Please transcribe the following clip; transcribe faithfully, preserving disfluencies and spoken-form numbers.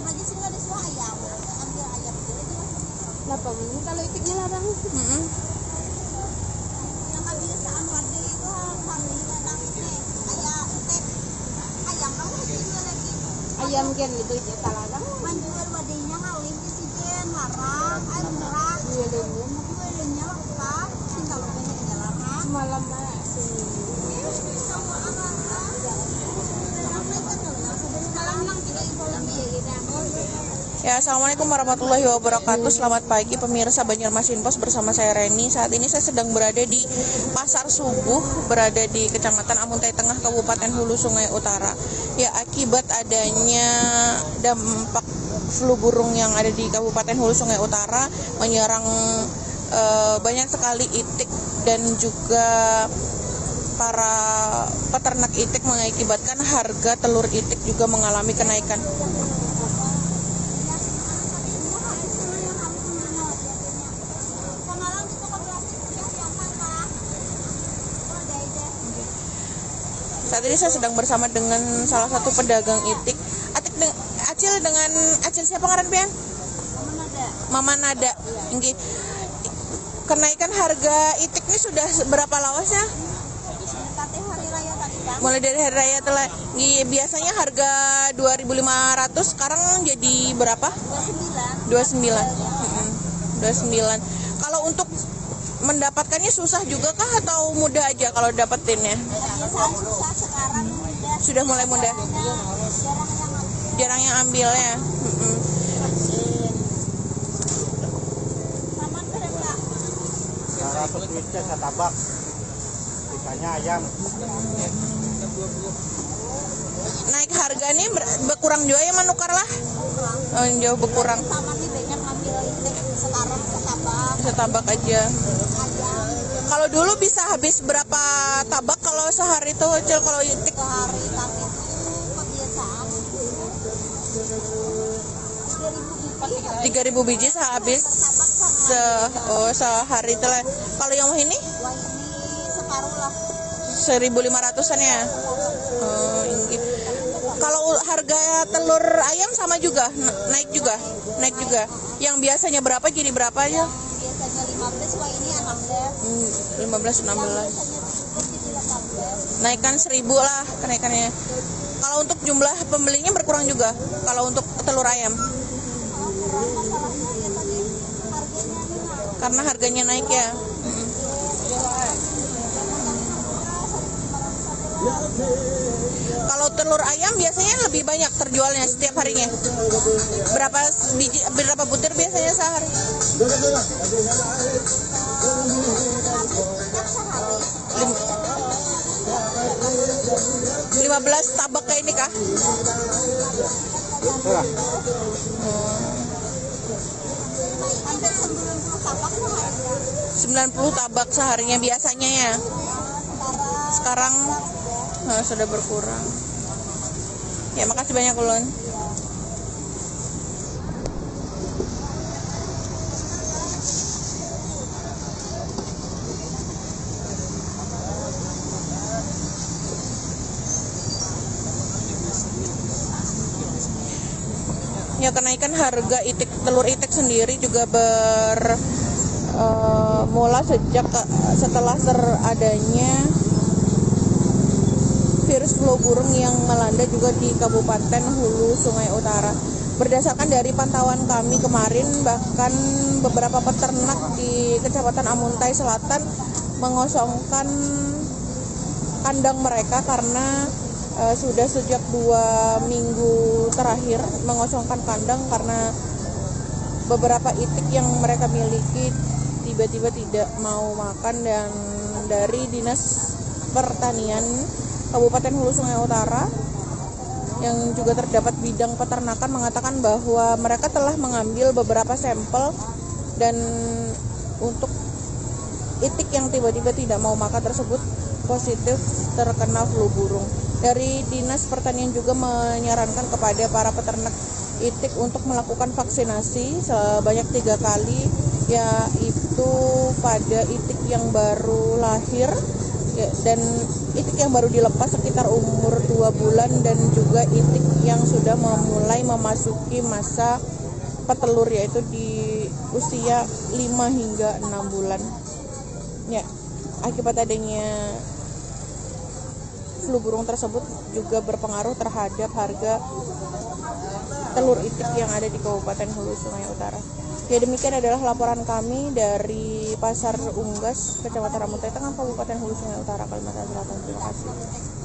aja sih nggak ada suara ayam, ambil ayam dulu aja. Kenapa ini kalau itiknya larang? Mm-hmm. Yang kebiasaan warga itu kami kadang nih ayam itik, ayam kamu lagi jual lagi. Ayam kan gitu itu larang. Menjual wadahnya ngawin di sini larang, air merah. Jualannya, jualannya lengkap, tinggal banyak larang. malam sih. Ya, assalamualaikum warahmatullahi wabarakatuh. Selamat pagi pemirsa Banjarmasin Pos, bersama saya Reni. Saat ini saya sedang berada di Pasar Subuh, berada di Kecamatan Amuntai Tengah, Kabupaten Hulu Sungai Utara. Ya, akibat adanya dampak flu burung yang ada di Kabupaten Hulu Sungai Utara menyerang e, banyak sekali itik dan juga para peternak itik, mengakibatkan harga telur itik juga mengalami kenaikan. Saat ini saya sedang bersama dengan salah satu pedagang itik. Atik de Acil dengan Acil siapa ngaran pian? Mama Nada. Nggih. Kenaikan harga itik ini sudah berapa lawasnya? Hari raya tadi, Bang. Mulai dari hari raya telah. Nggih, biasanya harga dua ribu lima ratus, sekarang jadi berapa? dua puluh sembilan. Heeh. dua puluh sembilan. Kalau untuk mendapatkannya susah juga kah atau mudah aja kalau dapetinnya? Susah, sekarang mudah. Sudah mulai mudah. Jarang yang ambilnya. Mm-mm. seratus duitnya saya tabak, sisanya ayam. Naik harga nih ber- berkurang juga ya, menukar lah. Oh, jauh berkurang. Sama nih banyak ngambil itik sekarang setabak. Setabak aja. Ayam Kalau dulu bisa habis berapa tabak kalau sehari tuh, Cil, kalau itik? sehari kami itu kebiasaan tiga ribu biji sehabis se oh sehari telah. Kalau yang ini wah ini separuh lah. seribu lima ratusan ya. Oh, ini. Kalau harga telur ayam sama juga, naik juga, naik juga. Yang biasanya berapa jadi berapa aja? Biasanya lima belas, wah ini enam belas. Hmm, lima belas enam belas. Biasanya jadi delapan belas. Naikkan seribu lah kenaikannya. Kalau untuk jumlah pembelinya berkurang juga. Kalau untuk telur ayam, Kalau kurang masalahnya ya tadi harganya nih nah. karena harganya naik ya. Kalau telur ayam biasanya lebih banyak terjualnya setiap harinya. Berapa biji, berapa butir biasanya sehari? Lim- lima belas tabak kayak ini kah? Itulah. Hampir sembilan puluh tabak sehari. sembilan puluh tabak seharinya biasanya ya. Sekarang nah, sudah berkurang. Ya, makasih banyak Ulun. Ya, kenaikan harga itik telur itik sendiri juga ber uh, mula sejak setelah teradanya virus flu burung yang melanda juga di Kabupaten Hulu Sungai Utara. Berdasarkan dari pantauan kami kemarin, bahkan beberapa peternak di Kecamatan Amuntai Selatan mengosongkan kandang mereka karena uh, sudah sejak dua minggu terakhir mengosongkan kandang karena beberapa itik yang mereka miliki tiba-tiba tidak mau makan. Dan dari Dinas Pertanian Kabupaten Hulu Sungai Utara yang juga terdapat bidang peternakan mengatakan bahwa mereka telah mengambil beberapa sampel dan untuk itik yang tiba-tiba tidak mau makan tersebut positif terkena flu burung. Dari Dinas Pertanian juga menyarankan kepada para peternak itik untuk melakukan vaksinasi sebanyak tiga kali, yaitu pada itik yang baru lahir Ya, dan itik yang baru dilepas sekitar umur dua bulan dan juga itik yang sudah memulai memasuki masa petelur yaitu di usia lima hingga enam bulan. Ya, akibat adanya flu burung tersebut juga berpengaruh terhadap harga telur itik yang ada di Kabupaten Hulu Sungai Utara. Ya, demikian adalah laporan kami dari Pasar Unggas, Kecamatan Amuntai Tengah, Kabupaten Hulu Sungai Utara, Kalimantan Selatan. Terima kasih.